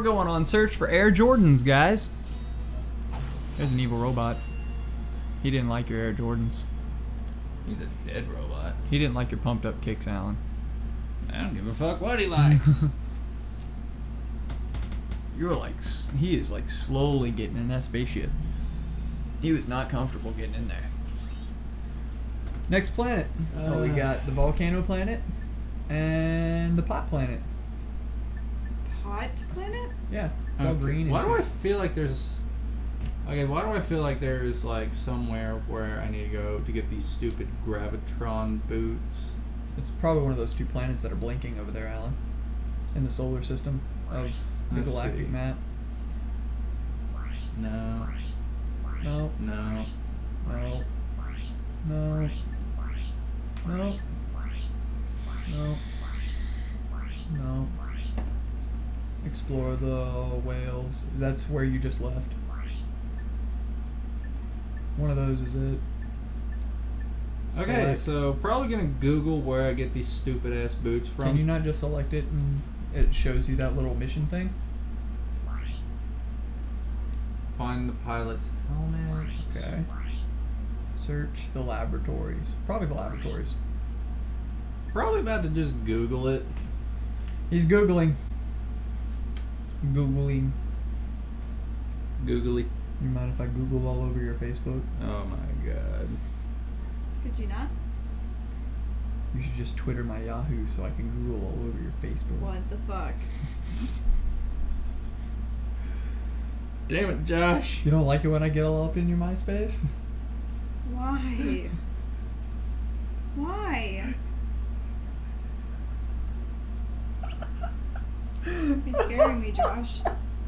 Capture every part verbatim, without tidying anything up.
we're going on search for Air Jordans, guys. There's an evil robot. He didn't like your Air Jordans. He's a dead robot. He didn't like your pumped up kicks, Alan. I don't give a fuck what he likes. You're like, he is like slowly getting in that spaceship. He was not comfortable getting in there. Next planet. Uh, oh, we got the volcano planet and the pot planet. Pot planet? Yeah, it's all Okay. green. Why and do I shit. feel like there's... Okay, why do I feel like there's like somewhere where I need to go to get these stupid Gravitron boots? It's probably one of those two planets that are blinking over there, Alan, in the solar system of the Let's galactic see. map. No. No, No. no, no, no, no, no. Explore the whales. That's where you just left. One of those is it. Okay, Select. so probably gonna Google where I get these stupid ass boots from. Can you not just select it and it shows you that little mission thing? Find the pilot's helmet. Okay. Search the laboratories. Probably the laboratories. Probably about to just Google it. He's Googling. Googling. Googly. You mind if I Google all over your Facebook? Oh my god. Could you not? You should just Twitter my Yahoo so I can Google all over your Facebook. What the fuck? Damn it, Josh. You don't like it when I get all up in your MySpace? Why? Why? You're scaring me, Josh.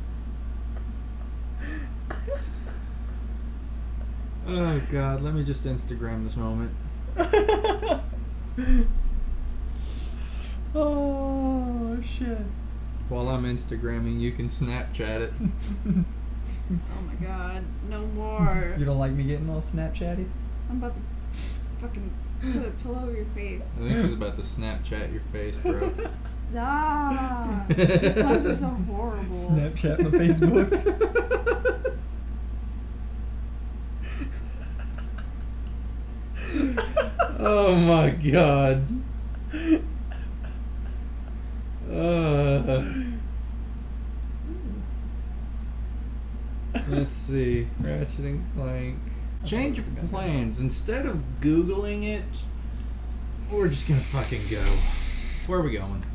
Oh god, let me just Instagram this moment. Oh, shit. While I'm Instagramming, you can Snapchat it. Oh my god, no more. You don't like me getting all Snapchatty? I'm about to fucking put a pillow over your face. I think he's about to Snapchat your face, bro. Stop! These puns are so horrible. Snapchat my Facebook. Oh my god. Uh, let's see. Ratchet and Clank. Change your plans. Instead of Googling it, we're just gonna fucking go. Where are we going?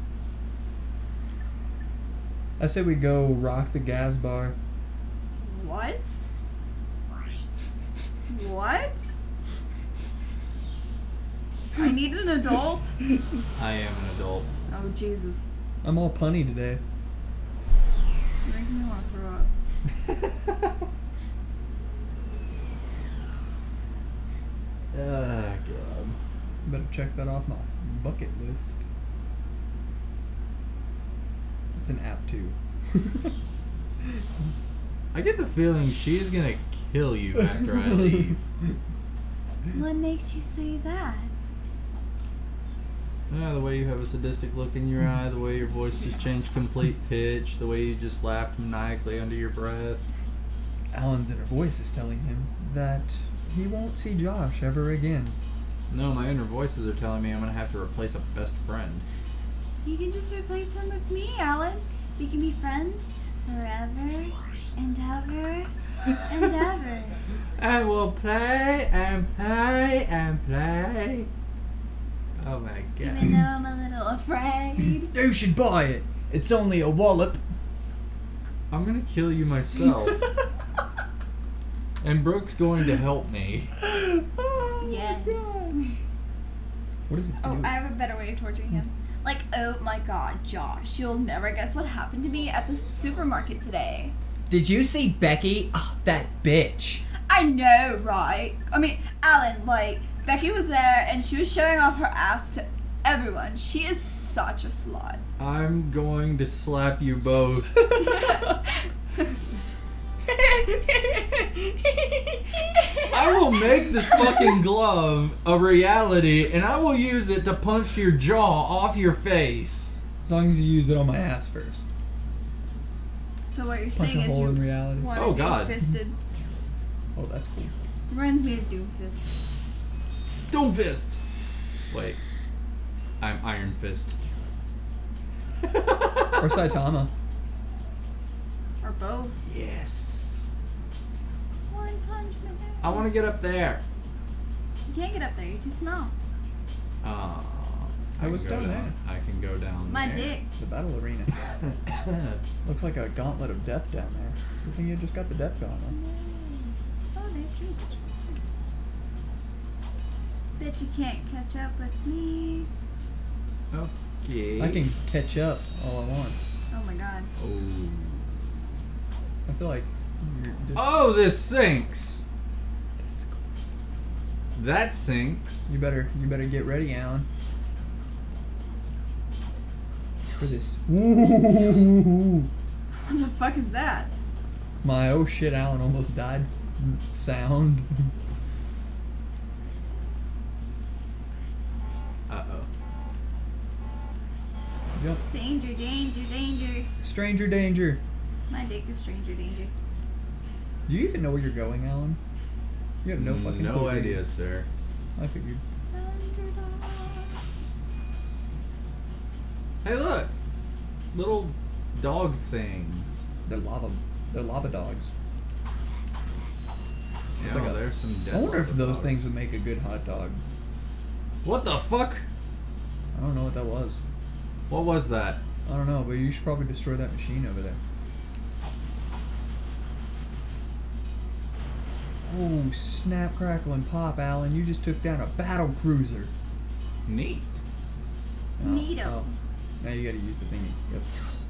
I say we go rock the gas bar. What? What? I need an adult? I am an adult. Oh, Jesus. I'm all punny today. You're making me want to throw up. Ah, God. Better check that off my bucket list. It's an app too. I get the feeling she's gonna kill you after I leave. What makes you say that? Yeah, the way you have a sadistic look in your eye, the way your voice just changed complete pitch, the way you just laughed maniacally under your breath. Alan's inner voice is telling him that he won't see Josh ever again. No, my inner voices are telling me I'm gonna have to replace a best friend. You can just replace him with me, Alan. We can be friends forever and ever and ever. And we'll play and play and play. Oh my Even though god. I'm a little afraid. You should buy it. It's only a wallop. I'm gonna kill you myself. And Brooke's going to help me. Yes. What does it do? Oh, I have a better way of torturing him. Like, oh my god, Josh, you'll never guess what happened to me at the supermarket today. Did you see Becky? Oh, that bitch. I know, right? I mean, Alan, like, Becky was there and she was showing off her ass to everyone. She is such a slut. I'm going to slap you both. I will make this fucking glove a reality and I will use it to punch your jaw off your face. As long as you use it on my ass first. So what you're Punch saying a is hole you in reality. want Oh, to God. Fisted. Oh, that's cool. Reminds me of Doomfist. Doomfist! Wait. I'm Iron Fist. Or Saitama. Or both. Yes. One punch man. I want to get up there. You can't get up there. You're too small. Uh, I can was go down down. there. I can go down My there. dick. The battle arena. Looks like a gauntlet of death down there. You think you just got the death gauntlet? Oh, they true. Bet you can't catch up with me. Okay. I can catch up all I want. Oh my god. Oh. I feel like you're just, Oh, this sinks. That sinks. you better you better get ready, Alan. For this. Ooh. What the fuck is that? My oh shit, Alan almost died sound. Uh oh. Yep. Danger, danger, danger. Stranger danger. My dick is stranger danger. Do you even know where you're going, Alan? You have no fucking No clue. idea, sir. I figured. Hey, look. Little dog things. They're lava. They're lava dogs. Yeah, like a- there's some dead I wonder if lava those dogs. things would make a good hot dog. What the fuck? I don't know what that was. What was that? I don't know, but you should probably destroy that machine over there. Oh, snap, crackle, and pop, Alan. You just took down a battle cruiser. Neat. Oh, Neato. oh. Now you gotta use the thingy. Yep.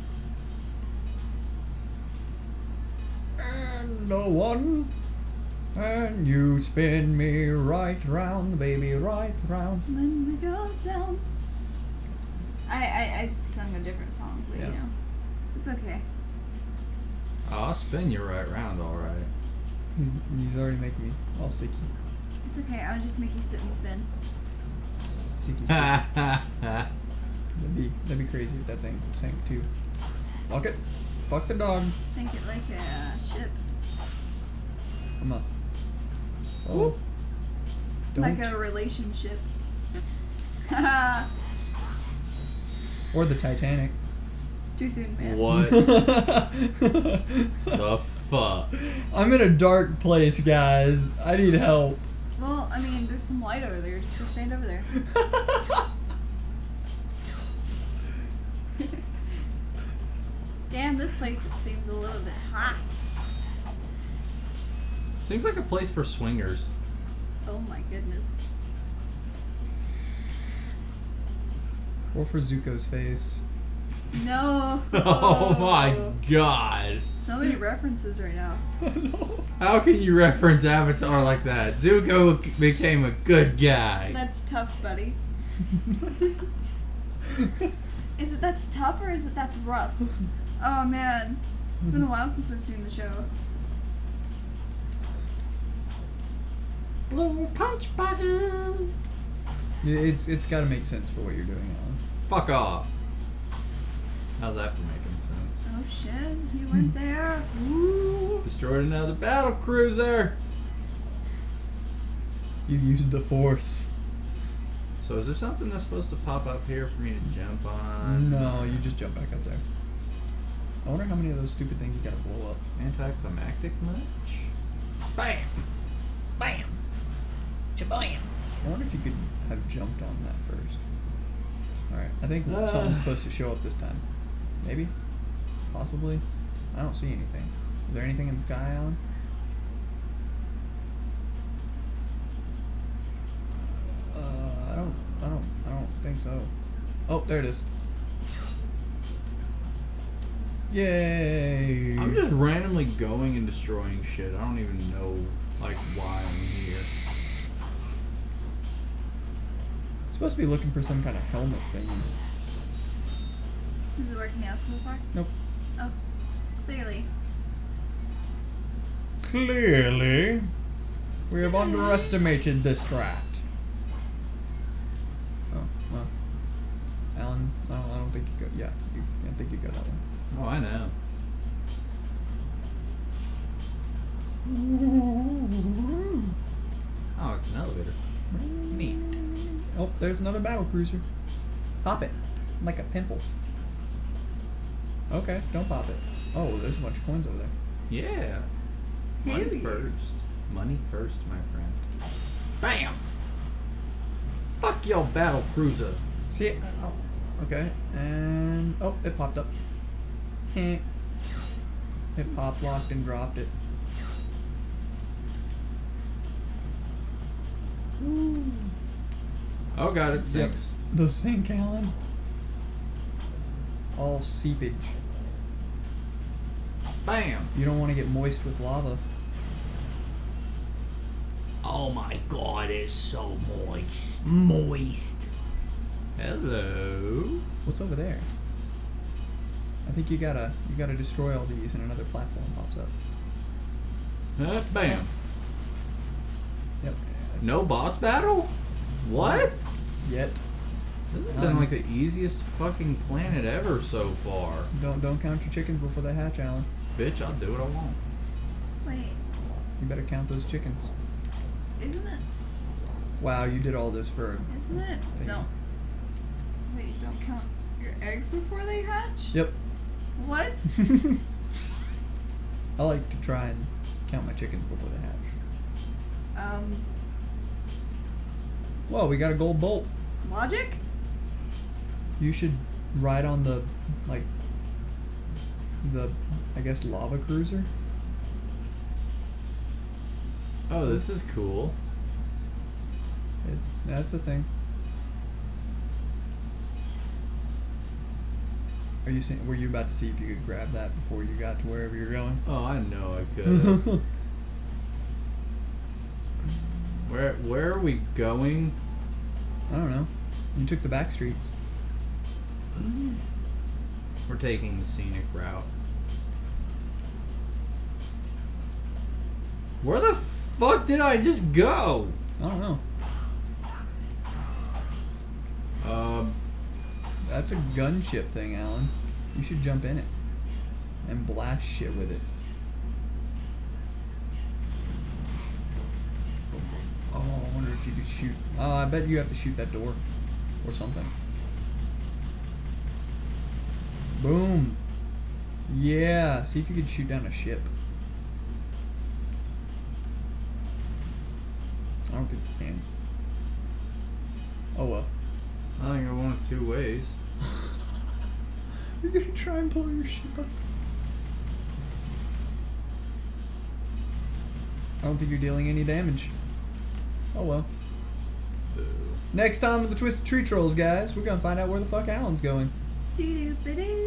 And the one. And you spin me right round, baby, right round. When we go down. I, I, I sung a different song, but Yeah. you know. It's okay. Oh, I'll spin you right round, alright. He's, he's already making me all sicky. It's okay. I'll just make you sit and spin. Sicky, sticky. Ha That'd be that'd be crazy if that thing sank too. Fuck it. Fuck the dog. Sink it like a ship. Come on. Oh. Don't. Like a relationship. Haha. Or the Titanic. Too soon, man. What the fuck? I'm in a dark place, guys. I need help. Well, I mean, there's some light over there. Just go stand over there. Damn, this place seems a little bit hot. Seems like a place for swingers. Oh my goodness. Or for Zuko's face. No. Oh my god. So many references right now. How can you reference Avatar like that? Zuko became a good guy. That's tough, buddy. Is it that's tough or is it that's rough? Oh man. It's been a while since I've seen the show. Blue punch button. It's it's got to make sense for what you're doing, Alan. Fuck off. How's that for making sense? Oh shit, he went there. Ooh. Destroyed another battle cruiser. You used the Force. So is there something that's supposed to pop up here for me to jump on? No, you just jump back up there. I wonder how many of those stupid things you gotta blow up. Anticlimactic much? Bam! Bam! Shabam! I wonder if you could have jumped on that first. Alright, I think Ah. something's supposed to show up this time. Maybe? Possibly? I don't see anything. Is there anything in the sky, Alan? Uh, I don't, I don't, I don't think so. Oh, there it is. Yay! I'm just randomly going and destroying shit. I don't even know, like, why I'm here. supposed to be looking for some kind of helmet thing. Is it working out so far? Nope. Oh, clearly. Clearly, we have underestimated this rat. Oh, well. Alan, I don't, I don't think you got. Yeah, you, I think you got that one. Oh, I know. Oh, it's an elevator. Neat. Oh, there's another battle cruiser. Pop it. Like a pimple. Okay, don't pop it. Oh, there's a bunch of coins over there. Yeah. Money Hell yeah. first. Money first, my friend. Bam! Fuck your battle cruiser. See? Oh, okay. And... Oh, it popped up. Heh. It pop locked and dropped it. Ooh. Oh god, it Yep. sinks. Those sink, Alan. All seepage. Bam! You don't want to get moist with lava. Oh my god, it's so moist. Moist. Hello. What's over there? I think you gotta you gotta destroy all these and another platform pops up. Uh, bam. Yep. No boss battle? What? Yet. This has been Um, like the easiest fucking planet ever so far. Don't don't count your chickens before they hatch, Alan. Bitch, I'll do what I want. Wait, You better count those chickens. isn't it? Wow, you did all this for. Isn't it? Thing. No. Wait, don't count your eggs before they hatch? Yep. What? I like to try and count my chickens before they hatch. Um, Whoa, we got a gold bolt. logic? You should ride on the like the I guess lava cruiser. Oh, this is cool. It, that's a thing. Are you saying? Were you about to see if you could grab that before you got to wherever you're going? Oh, I know I could. Where where are we going? I don't know. You took the back streets. We're taking the scenic route. Where the fuck did I just go? I don't know. Um, That's a gunship thing, Alan. You should jump in it and blast shit with it. Oh, I wonder if you could shoot. Oh, I bet you have to shoot that door or something. Boom. Yeah. See if you could shoot down a ship. I don't think you can. Oh well. I think I went two ways. You're gonna try and blow your ship up. I don't think you're dealing any damage. Oh well. Boo. Next time with the Twisted Tree Trolls, guys, we're gonna find out where the fuck Alan's going. Doo-doo-ba-doo.